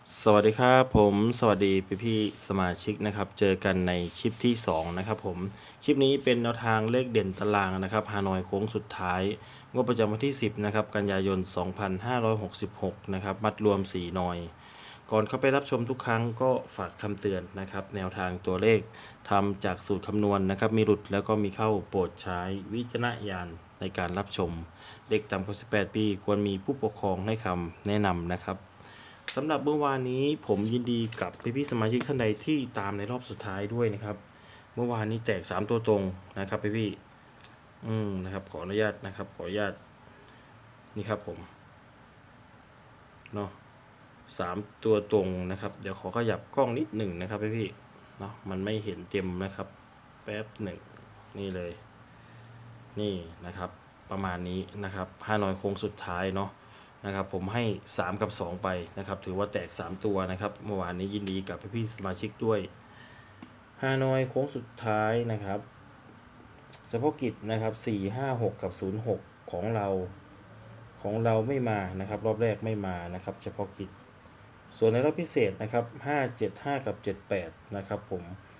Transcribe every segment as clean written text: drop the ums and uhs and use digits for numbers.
สวัสดีครับผมสวัสดีพี่สมาชิกนะครับเจอกันในคลิปที่2นะครับผมคลิปนี้เป็นแนวทางเลขเด่นตารางนะครับฮานอยโค้งสุดท้ายงวดประจำวันที่10นะครับกันยายน2566นะครับมัดรวม4หน่อยก่อนเข้าไปรับชมทุกครั้งก็ฝากคำเตือนนะครับแนวทางตัวเลขทำจากสูตรคำนวณนะครับมีหลุดแล้วก็มีเข้าโปรดใช้วิจารณญาณในการรับชมเด็กต่ำกว่า18ปีควรมีผู้ปกครองให้คำแนะนำนะครับสำหรับเมื่อวานนี้ผมยินดีกับพี่สมาชิกท่านใดที่ตามในรอบสุดท้ายด้วยนะครับเมื่อวานนี้แตก3ตัวตรงนะครับพี่นะครับขออนุญาตนะครับขออนุญาตนี่ครับผมเนาะ3ตัวตรงนะครับเดี๋ยวขอขยับกล้องนิดหนึ่งนะครับพี่เนาะมันไม่เห็นเต็มนะครับแป๊บหนึ่งนี่เลยนี่นะครับประมาณนี้นะครับฮานอยโค้งสุดท้ายเนาะนะครับผมให้3กับ2ไปนะครับถือว่าแตก3ตัวนะครับเมื่อวานนี้ยินดีกับพี่สมาชิกด้วยฮานอยโค้งสุดท้ายนะครับเฉพาะกิจนะครับ456กับ06ของเราไม่มานะครับรอบแรกไม่มานะครับเฉพาะกิจส่วนในรอบพิเศษนะครับ575กับ78นะครับผม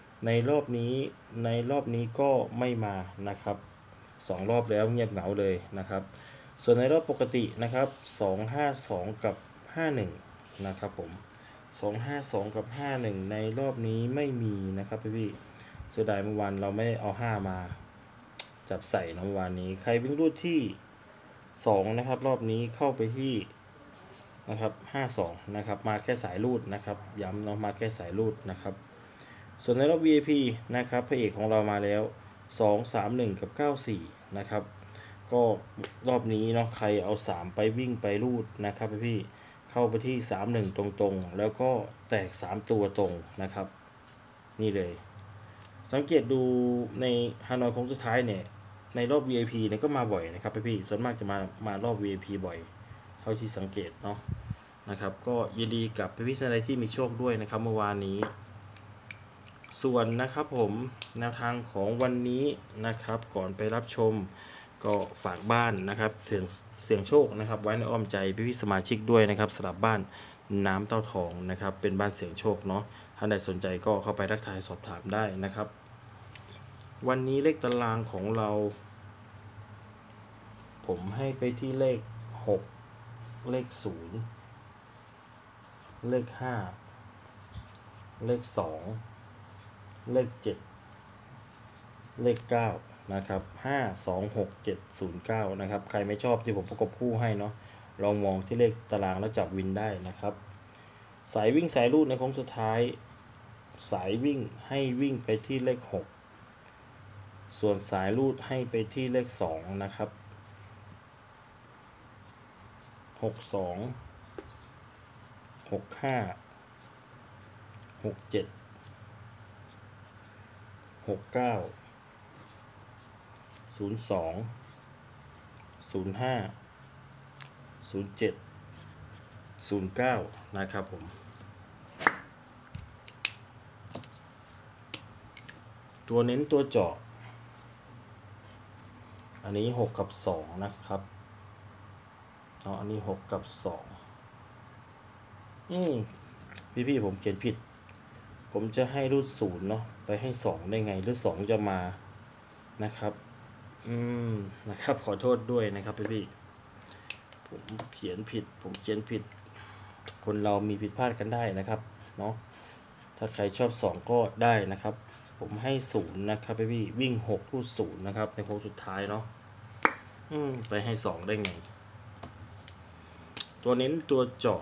ในรอบนี้ก็ไม่มานะครับ2รอบแล้วเงียบเหงาเลยนะครับส่วนในรอบปกตินะครับ252กับ51นะครับผม252กับ51ในรอบนี้ไม่มีนะครับพี่เสียดายเมื่อวานเราไม่ได้เอา5มาจับใส่เมื่อวานนี้ใครวิ่งรูดที่2นะครับรอบนี้เข้าไปที่นะครับ52นะครับมาแค่สายรูดนะครับย้ำเนาะมาแค่สายรูดนะครับส่วนในรอบ VIP นะครับพระเอกของเรามาแล้ว231กับ94นะครับก็รอบนี้เนาะใครเอา3ไปวิ่งไปรูดนะครับพี่เข้าไปที่31ตรงๆแล้วก็แตก3ตัวตรงนะครับนี่เลยสังเกตดูในฮานอยโค้งสุดท้ายเนี่ยในรอบ VIP เนี่ยก็มาบ่อยนะครับพี่ส่วนมากจะมารอบ VIP บ่อยเท่าที่สังเกตเนาะนะครับก็ยินดีกับพี่ๆท่านใดที่มีโชคด้วยนะครับเมื่อวานนี้ส่วนนะครับผมแนวทางของวันนี้นะครับก่อนไปรับชมก็ฝากบ้านนะครับเสียงโชคนะครับไว้ในอ้อมใจพี่ๆสมาชิกด้วยนะครับสำหรับบ้านน้ำเต้าทองนะครับเป็นบ้านเสียงโชคเนาะท่านใดสนใจก็เข้าไปทักทายสอบถามได้นะครับวันนี้เลขตารางของเราผมให้ไปที่เลข6เลข0เลข5เลข2เลข7เลข9นะครับ526 709นะครับใครไม่ชอบที่ผมประกบคู่ให้เนาะลองมองที่เลขตารางแล้วจับวินได้นะครับสายวิ่งสายรูดในโค้งสุดท้ายสายวิ่งให้วิ่งไปที่เลข6ส่วนสายรูดให้ไปที่เลข2นะครับ62 65 67 69 02 05 07 09นะครับผมตัวเน้นตัวเจาะอันนี้6กับ2นะครับอันนี้6กับ2พี่ผมเขียนผิดผมจะให้รูด0เนาะไปให้2ได้ไงหรือ2จะมานะครับนะครับขอโทษด้วยนะครับพี่ผมเขียนผิดคนเรามีผิดพลาดกันได้นะครับเนาะถ้าใครชอบ2ก็ได้นะครับผมให้0นะครับพี่วิ่ง6รูด0นะครับในโค้งสุดท้ายเนาะไปให้2ได้ไงตัวเน้นตัวเจาะ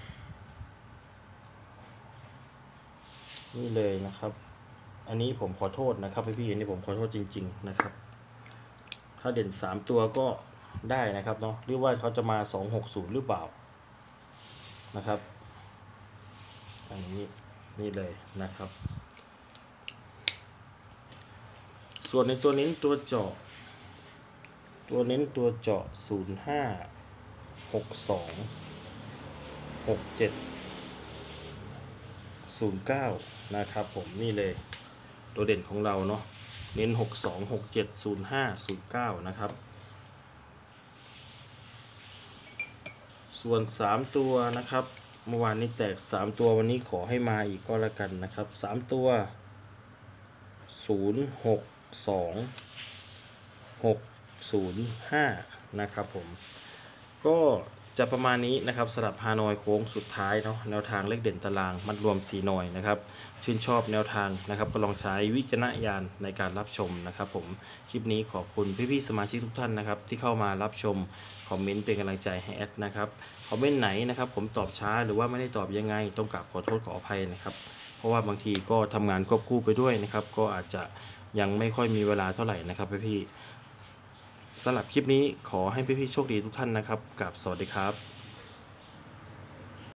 นี่เลยนะครับอันนี้ผมขอโทษนะครับพี่อันนี้ผมขอโทษจริงๆนะครับถ้าเด่น3ตัวก็ได้นะครับเนาะหรือว่าเขาจะมา260หรือเปล่านะครับอันนี้นี่เลยนะครับส่วนในตัวเน้นตัวเจาะ05 62 67 09นะครับผมนี่เลยตัวเด่นของเราเนาะเน้น62 67 05 09นะครับส่วน3ตัวนะครับเมื่อวานนี้แตก3ตัววันนี้ขอให้มาอีกก็แล้วกันนะครับ3ตัว062605นะครับผมก็จะประมาณนี้นะครับสำหรับฮานอยโค้งสุดท้ายเนาะแนวทางเลขเด่นตารางมัดรวม4หน่วยนะครับชื่นชอบแนวทางนะครับก็ลองใช้วิจารณญาณในการรับชมนะครับผมคลิปนี้ขอบคุณพี่ๆสมาชิกทุกท่านนะครับที่เข้ามารับชมคอมเมนต์เป็นกำลังใจให้แอดนะครับคอมเมนต์ไหนนะครับผมตอบช้าหรือว่าไม่ได้ตอบยังไงต้องกราบขอโทษขออภัยนะครับเพราะว่าบางทีก็ทำงานควบคู่ไปด้วยนะครับก็อาจจะยังไม่ค่อยมีเวลาเท่าไหร่นะครับพี่ๆสำหรับคลิปนี้ขอให้พี่ๆโชคดีทุกท่านนะครับกับสวัสดีครับ